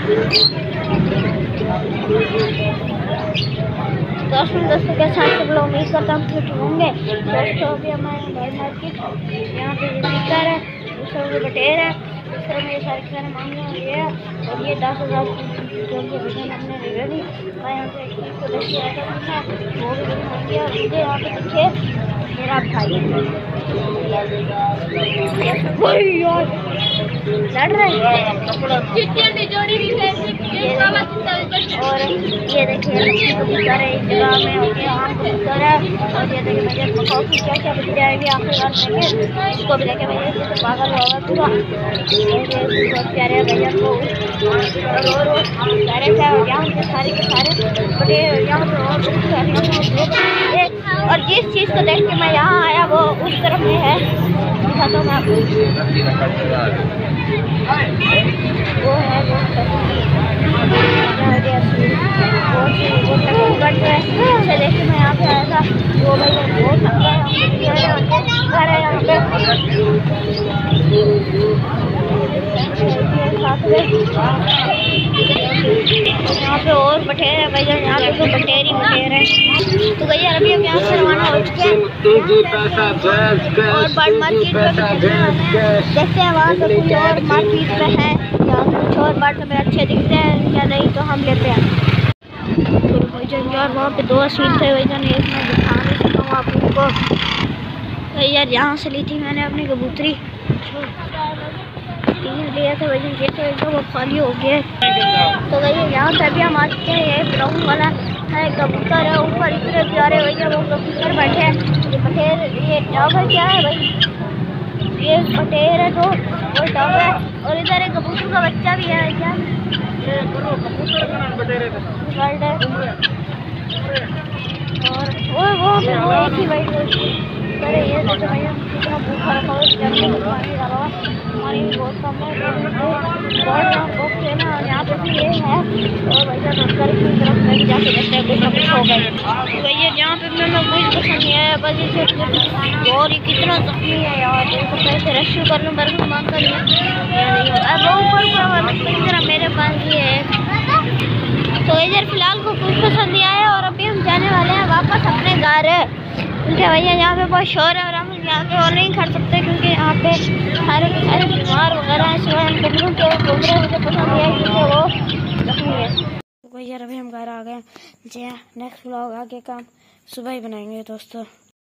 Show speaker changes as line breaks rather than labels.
दोस्तों के साथ सब लोग उम्मीद करता हूँ फिट होंगे। दोस्तों अभी हमारे भाई मार्केट यहाँ पे जिक्र है, दूसरा में बटेर है, दूसरा में ये सारे खाने मांगे और ये 10,000 जो कि वजन हमने ले ली। मैं यहाँ पे एक को देखिए आता था वो भी मांगे और मुझे यहाँ पे दिखे मेरा भाई लड़ रहे हैं और ये देखिए कबूतर है इस जगह में कबूतर है और ये देखिए मुझे कॉफी क्या क्या बच जाएगी आखिरकार देखें इसको भी देखे भैया तो पागल होगा पूरा। बहुत प्यारे भैया को और प्यारे से यहाँ के सारे बड़े यहाँ पे और जिस चीज़ को देख के मैं यहाँ आया वो उस तरफ में है तो मैं वो है देखिए मैं यहाँ पे आया था वो भैया बहुत घर है यहाँ पे और बटेर है भैया यहाँ पे तो बटेर है। तो भैया अभी हम यहाँ से रवाना हो चुके हैं और बड़ मार्केट में देखते हैं वहाँ पे कुछ और मार्केट में है या कुछ और बर्ड हमें अच्छे दिखते हैं या नहीं तो हम लेते हैं। तो भैया यार वहाँ पे 2 सीट थे भैया ने एक मैं दिखा नहीं सकता हूँ आप लोगों को। तो यार यहाँ से ली थी मैंने अपनी कबूतरी 3 लिया था भैया ये तो एकदम खाली हो गया। तो भैया यहाँ पे भी हम आ चुके हैं ये ब्राउन वाला है कबूतर है ऊपर इतने प्यारे भैया वो कबूतर बैठे हैं ये बटेर ये टावर क्या है भाई ये बटेर है तो वो टावर है और इधर एक कबूतर का बच्चा भी है क्या और वो एक ही भाई अरे ये तो भैया कितना भूखा रखा हुआ पानी डाला हुआ पानी भी बहुत कम है ना यहाँ पे भी ये है और भैया नर्सरी की तरफ में जाके देखते हैं कुछ हो गए भैया यहाँ पे मैंने कुछ पसंद नहीं आया बस इसे और ये कितना जख्मी है यार देखो कैसे रेस्क्यू कर लूँ मेरे को मांग कर वो ऊपर मेरे पास ये है। तो इधर फिलहाल को कुछ पसंद नहीं आया और अभी हम जाने वाले हैं वापस अपने घर क्योंकि भैया यहाँ पे बहुत शोर है और हम यहाँ पे और नहीं खड़ सकते क्योंकि यहाँ पे सारे बीमार वगैरह हैं सिवाय हम कुमरों के मुझे पसंद नहीं है क्योंकि वो जख्मी है। तो भैया अभी हम घर आ गए जी नेक्स्ट व्लॉग आगे का सुबह ही बनाएंगे दोस्तों।